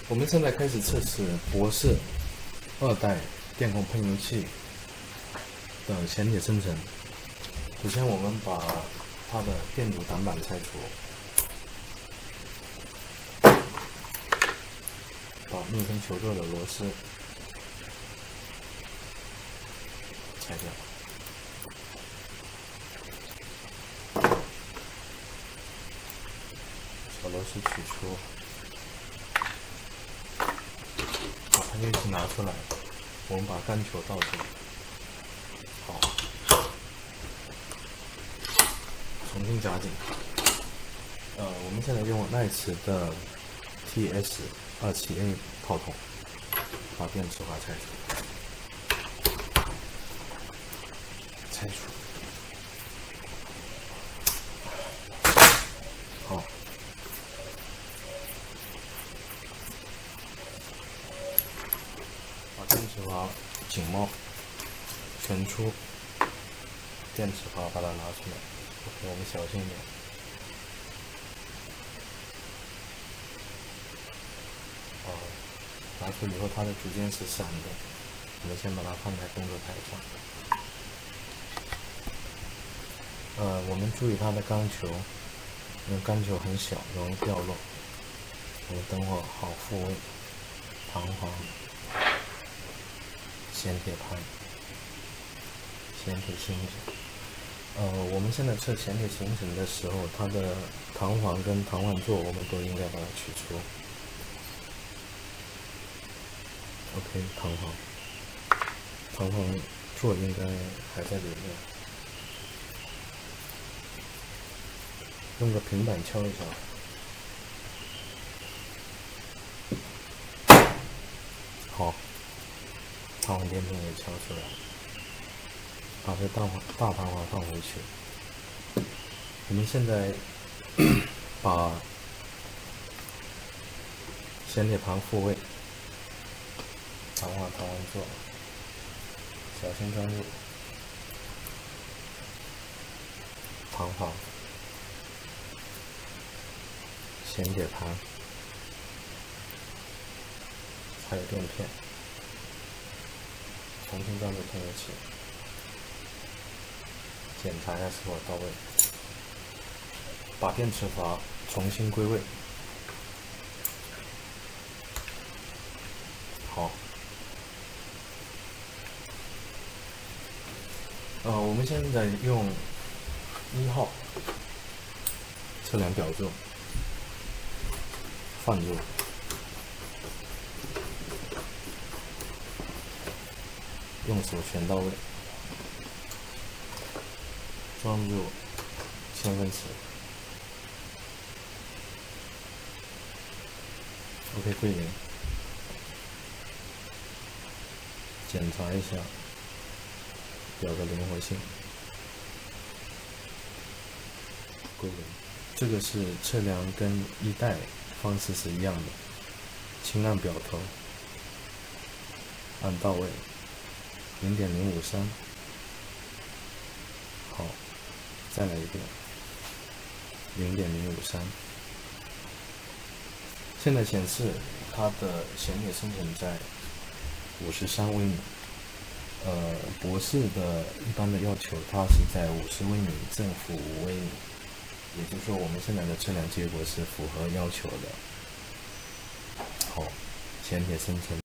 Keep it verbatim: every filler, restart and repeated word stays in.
我们现在开始测试博士二代电控喷油器的显铁生成。首先，我们把它的电阻挡板拆除，把密封球座的螺丝拆掉。 小螺丝取出，把喷油器拿出来，我们把钢球倒进，好，重新夹紧。呃，我们现在用耐磁的 T S 二七 A 套筒，把电池阀拆除，拆除，好。 电池阀紧帽全出，电池阀把它拿出来。OK， 我们小心一点。哦，拿出以后它的组件是闪的，我们先把它放在工作台上。呃，我们注意它的钢球，因为钢球很小，容易掉落。我们等会儿好复位，弹簧。 显铁盘、显铁星子。呃，我们现在测显铁形成的时候，它的弹簧跟弹簧座我们都应该把它取出。OK， 弹簧，弹簧座应该还在里面。用个平板敲一下。 好。 弹簧垫片也敲出来，把这大簧大弹簧放回去。我们现在把显铁盘复位，弹簧弹簧座，小心钻入，弹簧，显铁盘，还有垫片。 重新装入喷油器，检查一下是否到位，把电池阀重新归位。好，呃，我们现在用一号测量表座，放入。 用手全到位，装入千分尺 ，OK 归零，检查一下表的灵活性，归零。这个是测量跟一代方式是一样的，轻按表头，按到位。 零点零五三，好，再来一遍，零点零五三。现在显示它的显铁生成在五十三微米，呃，博士的一般的要求它是在五十微米，正负五微米，也就是说我们现在的测量结果是符合要求的。好，显铁生成。